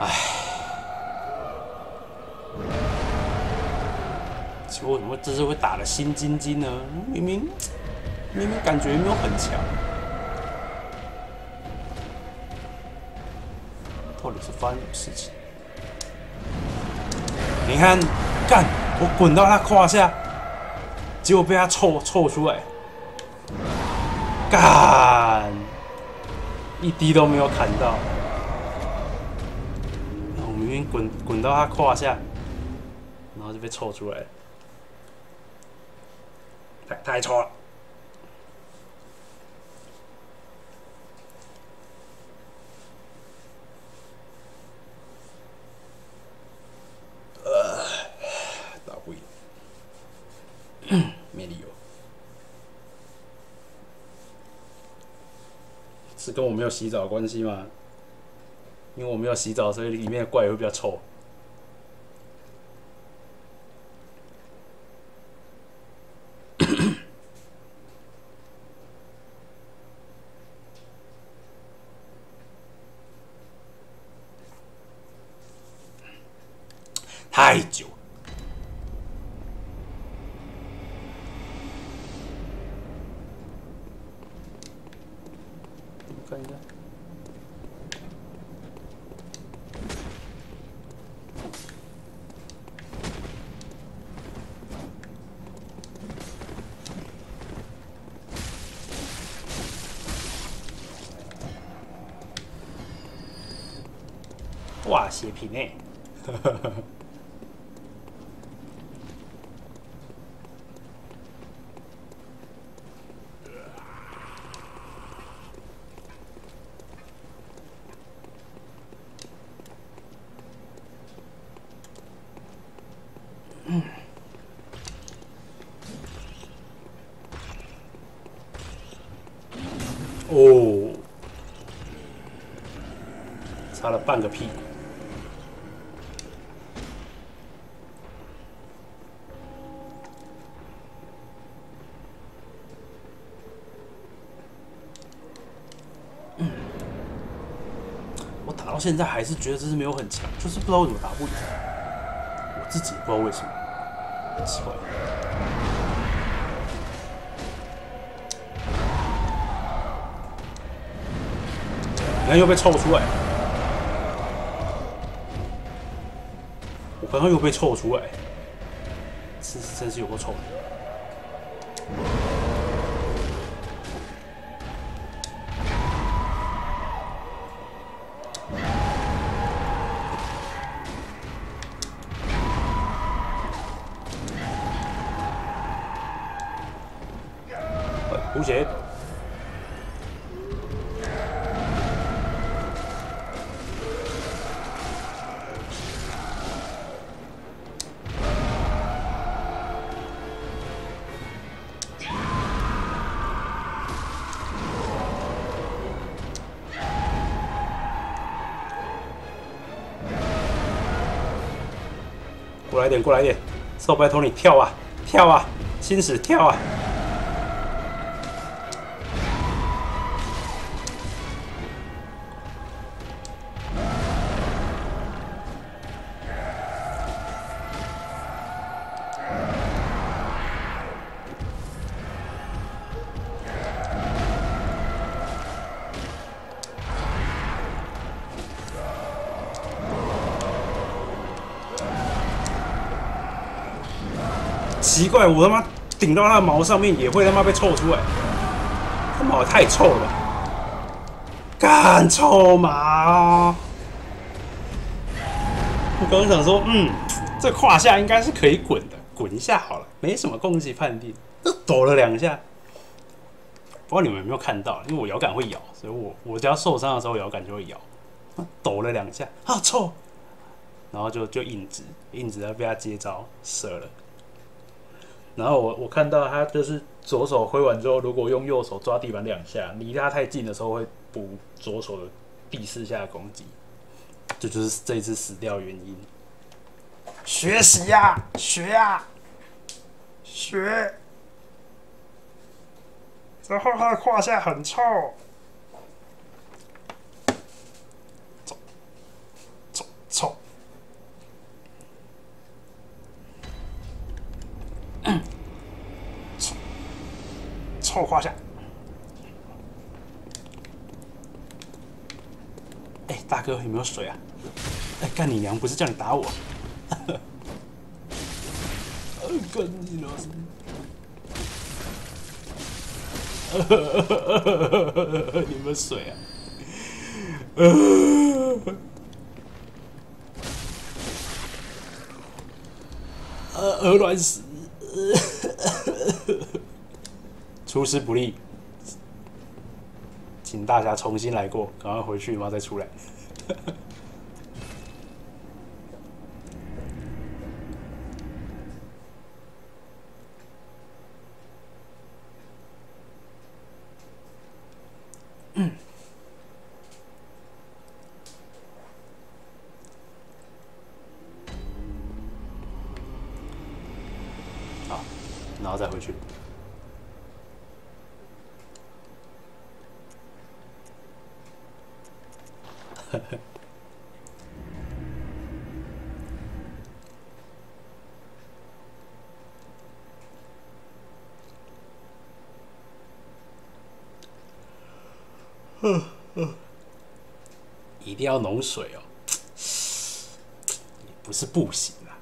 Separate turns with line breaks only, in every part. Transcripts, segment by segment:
结果为什么这次会打得心惊惊呢？明明感觉没有很强，到底是发生什么事情？你看，干！我滚到他胯下，结果被他凑出来，干！一滴都没有砍到。我明明滚到他胯下，然后就被凑出来了，太臭了。打不赢，没理由。是跟我没有洗澡的关系吗？因为我没有洗澡，所以里面的怪会比较臭。太久。看一下。哇，血瓶欸！哦，擦了半个屁股。我打到现在还是觉得这是没有很强，就是不知道为什么打不赢。我自己也不知道为什么，很奇怪。你看又被凑出来，我刚刚又被凑出来，真是有够臭的。补血。过来一点，过来一点，少拜托你跳啊，跳啊，心死跳啊！奇怪，我他妈顶到他的毛上面也会他妈被臭出来，他毛太臭了，干臭毛！我刚刚想说，这胯下应该是可以滚的，滚一下好了，没什么攻击判定，就抖了2下。不知道你们有没有看到，因为我摇杆会摇，所以我只要受伤的时候摇杆就会摇，抖了2下，啊臭！然后就硬直要被他接招射了。然后我看到他就是左手挥完之后，如果用右手抓地板2下，离他太近的时候会补左手的第4下的攻击，这就是这一次死掉的原因。学习呀，学呀，学！然后他的胯下很臭，走，走， 臭胯下。哎、大哥有没有水啊？哎、干你娘！不是叫你打我。干你娘！你们水啊！乱死！出师不利，请大家重新来过，赶快回去，然后再出来。好，然后再回去。一定要浓水哦，也不是不行啊。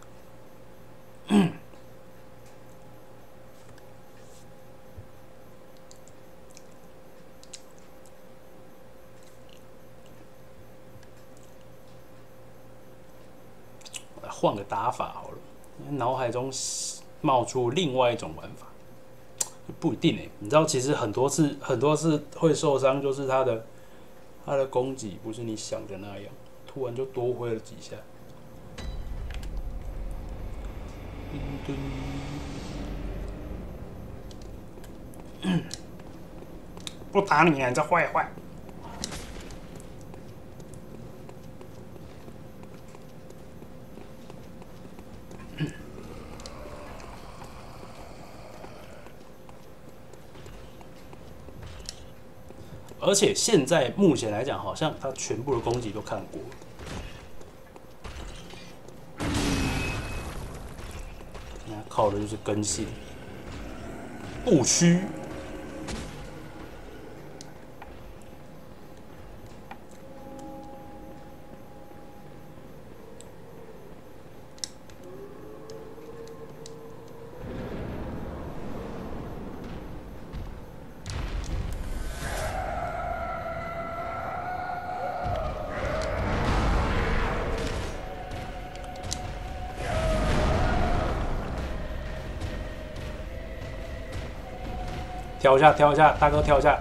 我来换个打法好了，脑海中冒出另外一种玩法，不一定哎。你知道，其实很多次会受伤，就是他的攻击不是你想的那样，突然就多挥了几下。不打你啊，你这坏坏！而且现在目前来讲，好像他全部的攻击都看过了。靠的就是根性，不屈。跳一下，跳一下，大哥跳一下。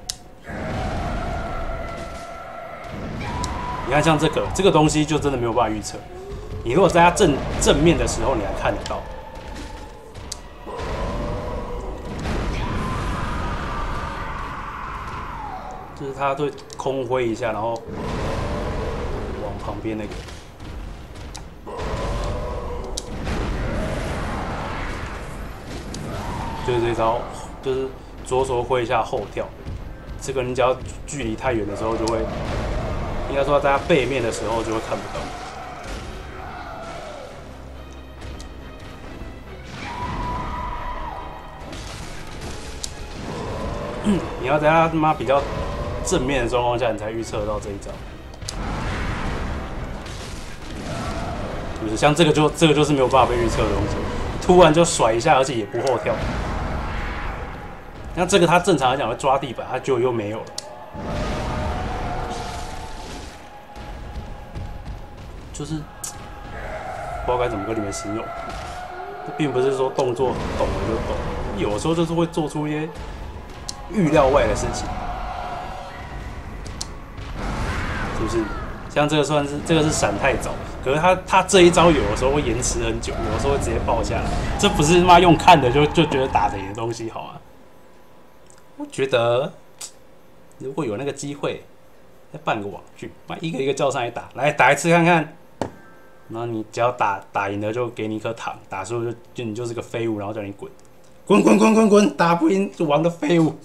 你看，像这个东西就真的没有办法预测。你如果在它正面的时候，你还看得到。就是它会空挥一下，然后往旁边那个。就是这招，就是左手挥一下后跳，这个你只要距离太远的时候就会，应该说在它背面的时候就会看不到。你要在它他妈比较正面的状况下，你才预测到这一招。就是像这个就是没有办法被预测的东西，突然就甩一下，而且也不后跳。那这个他正常来讲会抓地板，他就又没有了。就是不知道该怎么跟你们形容，并不是说动作懂了就懂，有时候就是会做出一些预料外的事情，是不是？像这个这个是闪太早，可是他这一招有的时候会延迟很久，有的时候会直接爆下来，这不是他妈用看的就觉得打得赢的东西好吗？我觉得如果有那个机会，再办个网剧，一个一个叫上来打，来打一次看看。然后你只要打赢了，就给你一颗糖；打输了就你就是个废物，然后叫你滚，滚滚滚滚滚，打不赢就玩个废物。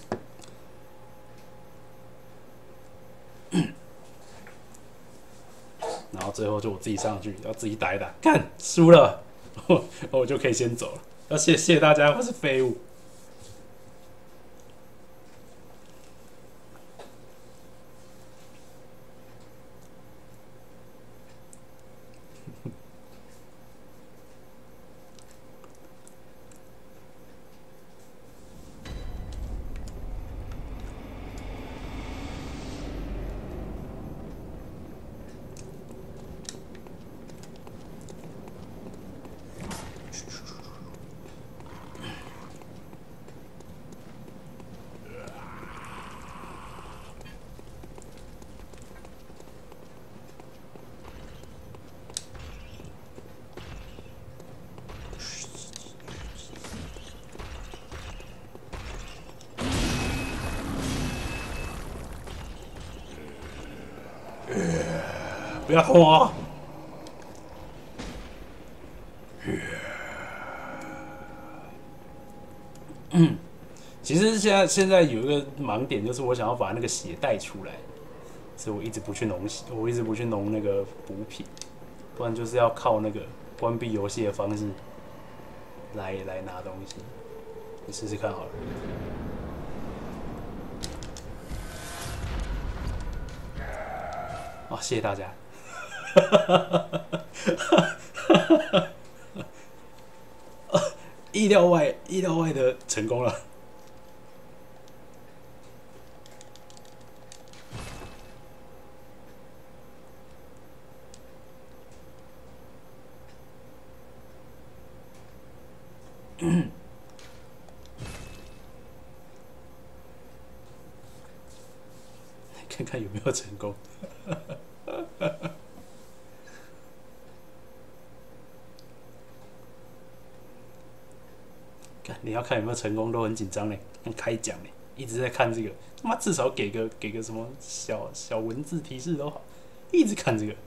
然后最后就我自己上去，要自己打一打，看输了，我就可以先走了。要谢谢大家，我是废物。 不要碰我！其实现在有一个盲点，就是我想要把那个血带出来，所以我一直不去弄血，我一直不去弄那个补品，不然就是要靠那个关闭游戏的方式来拿东西。你试试看好了。哦，谢谢大家。意料外的成功了。看看有没有成功。看你要看有没有成功都很紧张嘞，像开奖嘞，一直在看这个，他妈至少给个什么小文字提示都好，一直看这个。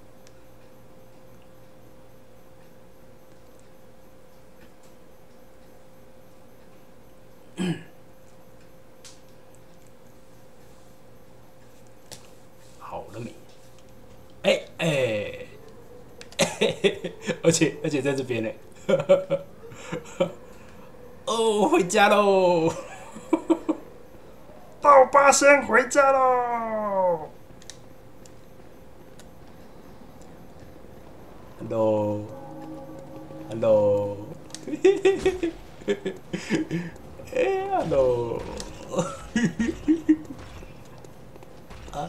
好了没？而且在这边呢。哦，回家喽！到八仙回家喽 ！Hello，Hello， Hello， 啊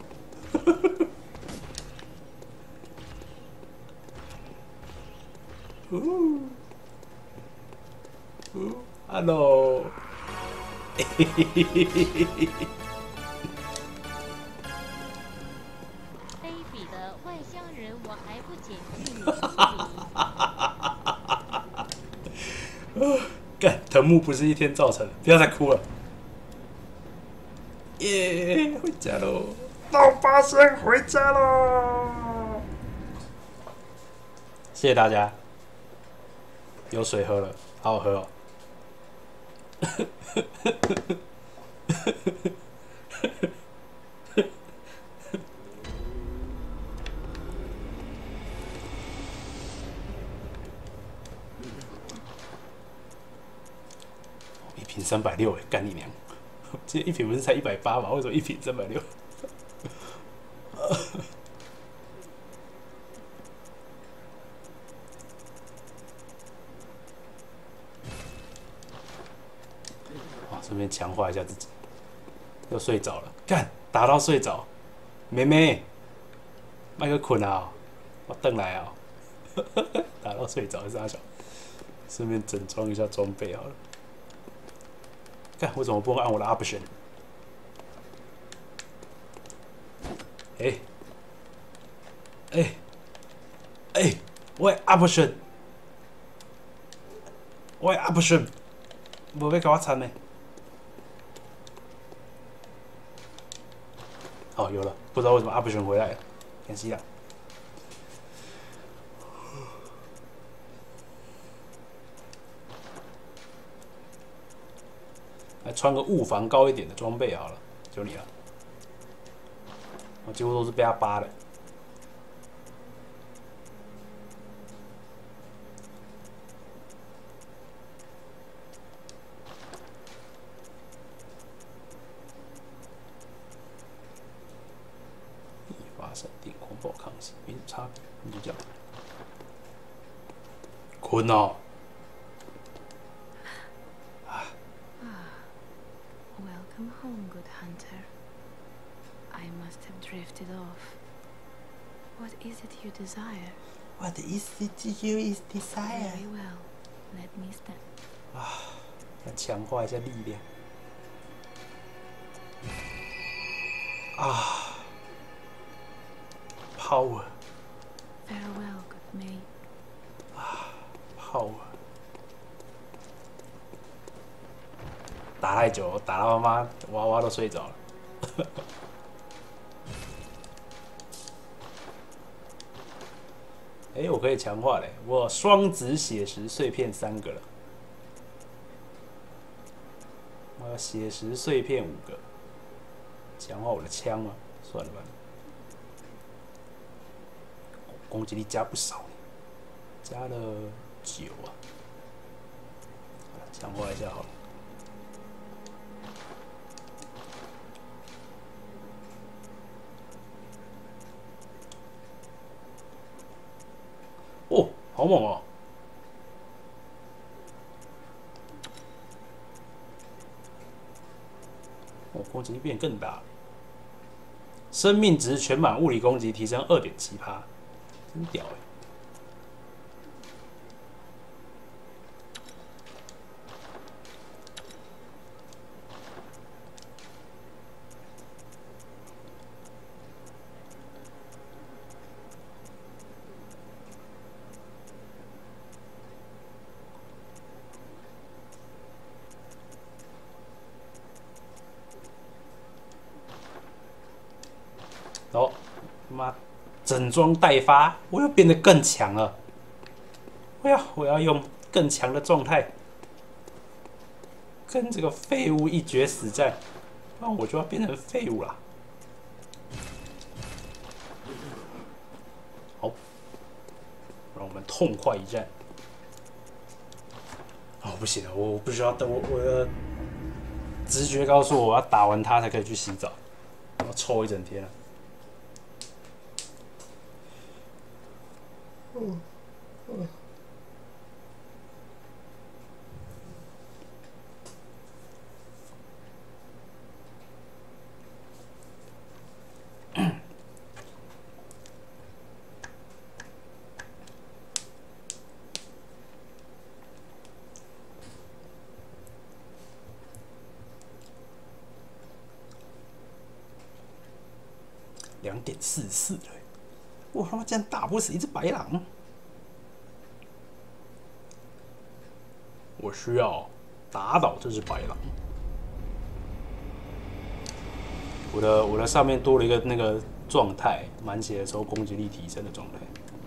，Hello。Hello，
卑鄙的外乡人，我还不捡去你
干，藤木不是一天造成的，不要再哭了。耶，回家喽！到八仙回家喽！谢谢大家，有水喝了，好好喝哦。一瓶360哎，干你娘！这一瓶不是才180吗？为什么一瓶360？顺便强化一下自己。又睡着了，干打到睡着，妹妹，麦克困啊，我等来啊，打到睡着是阿小，顺便整装一下装备好了。看为什么不能按我的 option？ 我的 option， 我的 option， 无要甲我掺呢。哦，有了，不知道为什么 option 回来了，可惜了。来穿个物防高一点的装备好了，就你了。我几乎都是被他扒的。一发闪电，狂暴抗击，没什么差别，你就这样。困哦。
Welcome home, good hunter. I must have drifted off. What is it you desire?
What is it you desire?
Very well. Let me stand.
要强化一下力量。Power.
Farewell, good maid.
Power. 打太久，打到妈娃娃都睡着了。 哎，我可以强化嘞，我双子血石碎片3个了，我要血石碎片5个，强化我的枪嘛，算了吧。攻击力加不少，加了9啊，强化一下好了。哦，好猛哦！哦，攻击力变更大，生命值全满，物理攻击提升2.7%，真屌哎！哦，妈，整装待发，我又变得更强了。我要用更强的状态跟这个废物一决死战，不然我就要变成废物了。好，让我们痛快一战。哦，不行了，我不需要等我的直觉告诉我要打完他才可以去洗澡，我要抽一整天了。2.44了，我他妈竟然打不死一只白狼！我需要打倒这只白狼。我的上面多了一个那个状态，满血的时候攻击力提升的状态。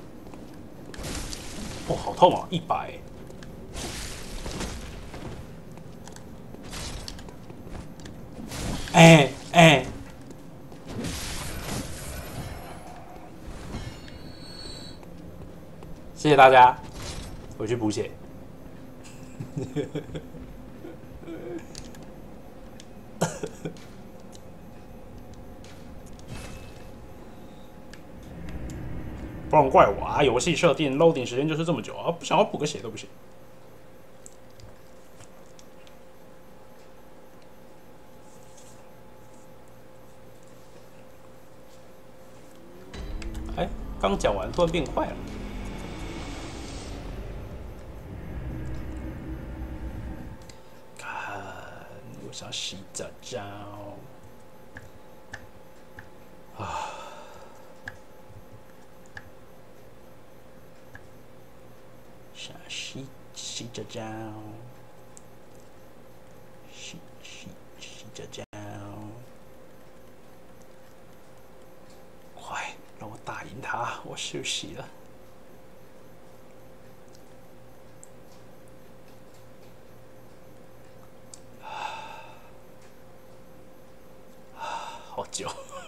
哦，好痛啊，100！哎，谢谢大家，我去补血。不然怪我啊！游戏设定 loading 时间就是这么久啊，不想要补个血都不行。哎，刚讲完突然变快了。看，我想洗这招啊！想洗这招，洗这招，快让我打赢他！我休息了。好久，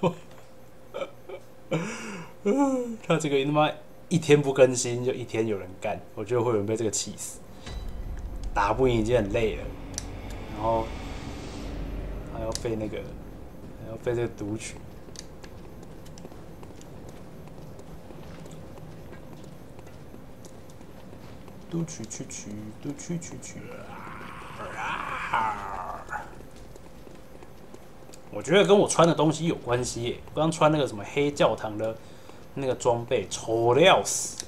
他这个他妈1天不更新就1天有人干，我觉得会有人被这个气死。打不赢已经很累了，然后还要被那个，还要被这个读取。读取我觉得跟我穿的东西有关系耶。我刚穿那个什么黑教堂的那个装备，丑的要死，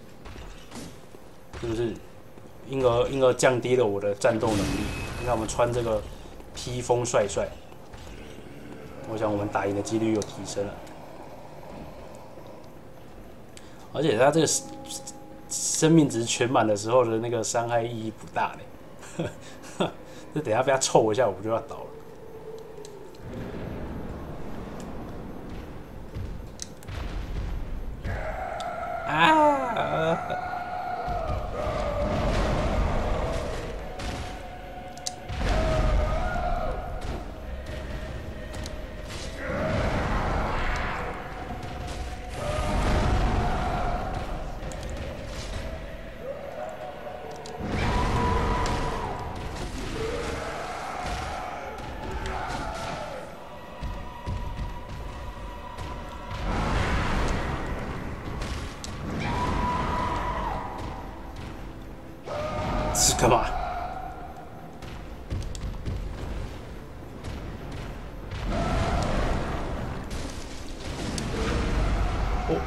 是不是？因而降低了我的战斗能力。你看我们穿这个披风帅帅，我想我们打赢的几率又提升了。而且他这个生命值全满的时候的那个伤害意义不大嘞。这等一下被他凑一下，我就要倒了。啊！ 干嘛？哦。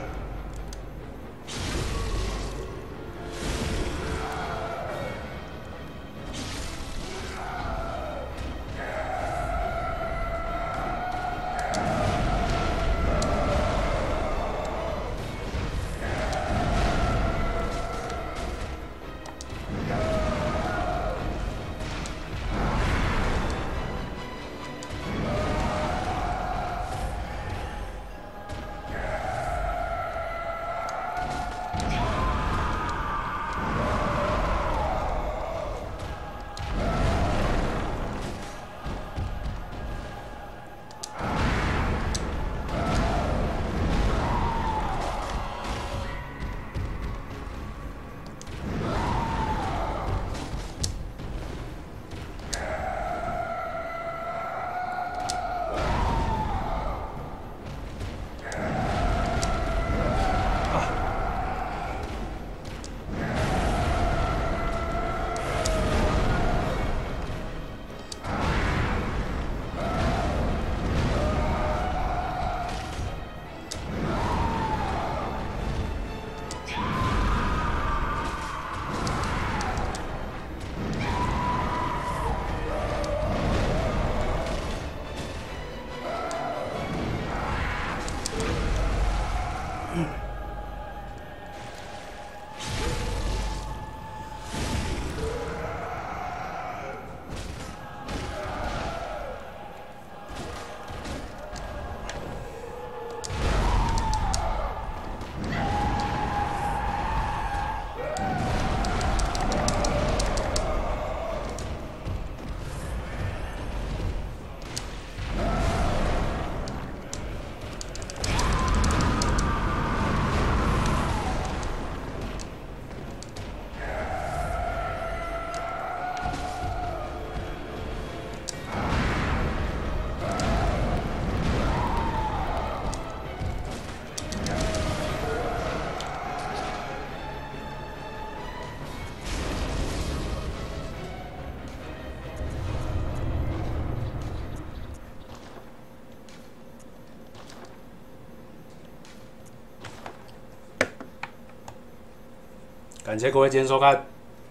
感谢各位今天收看。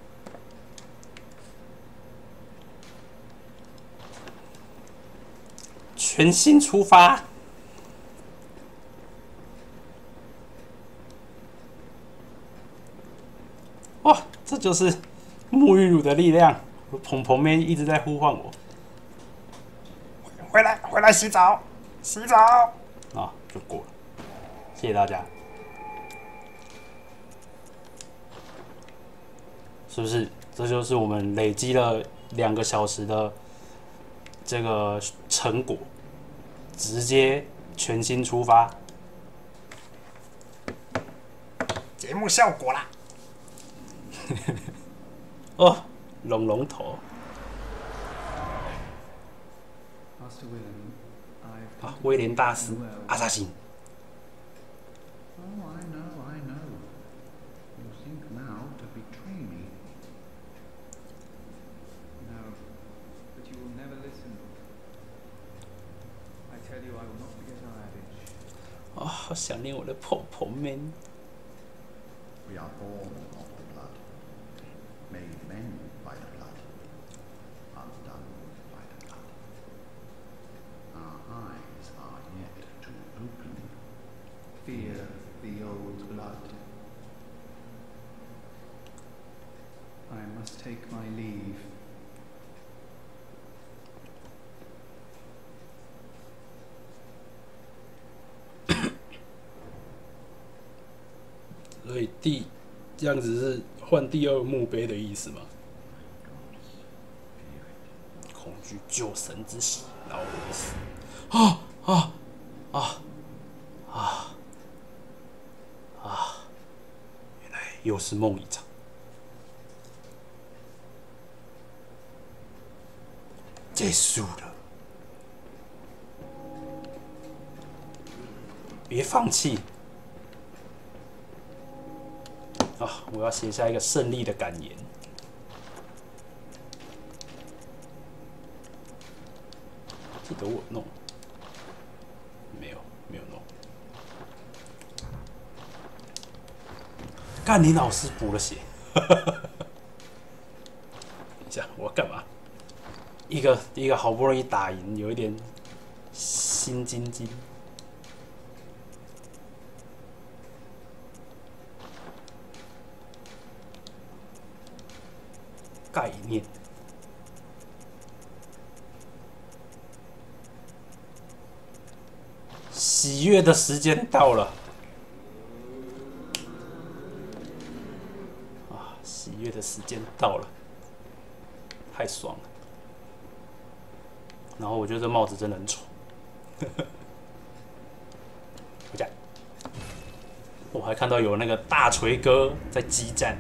全新出发，哇！这就是沐浴乳的力量。鹏鹏妹一直在呼唤我，回来，回来洗澡，洗澡啊，就过了。谢谢大家。是不是？这就是我们累积了2个小时的这个成果，直接全新出发，节目效果啦！哦，龙头。啊，威廉大师，阿萨辛。哦，好想念我的鹏鹏们。
We are born of the blood, made men by the blood, undone by the blood. Our eyes are yet to open. Fear the old blood. I must take my leave. 所以这样子是换第2墓碑的意思吗？恐惧救神之喜，然后我死。原来又是梦一场。结束了，别放弃。啊！我要写下一个胜利的感言。
记得我弄，没有弄。干你老师补了血。等一下，我要干嘛？一个好不容易打赢，有一点心惊惊。概念。喜悦的时间到了。啊，喜悦的时间到了，太爽了。然后我觉得这帽子真的很丑。回家。我还看到有那个大锤哥在激战。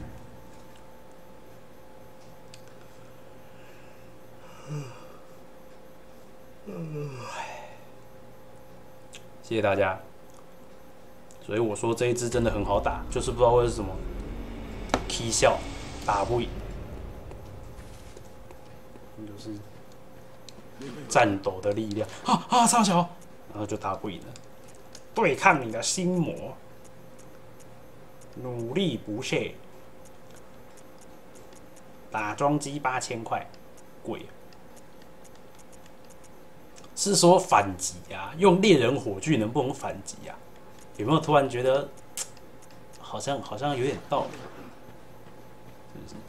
谢谢大家。所以我说这一支真的很好打，就是不知道为什么 ，K 笑打不赢，就是战斗的力量啊！超小，然后就打不赢了。对抗你的心魔，努力不懈。打桩机8000块，贵。是说反击啊？用猎人火炬能不能反击啊？有没有突然觉得好像有点道理？是不是？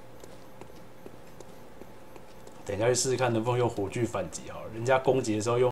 等一下去试试看能不能用火炬反击好了，人家攻击的时候用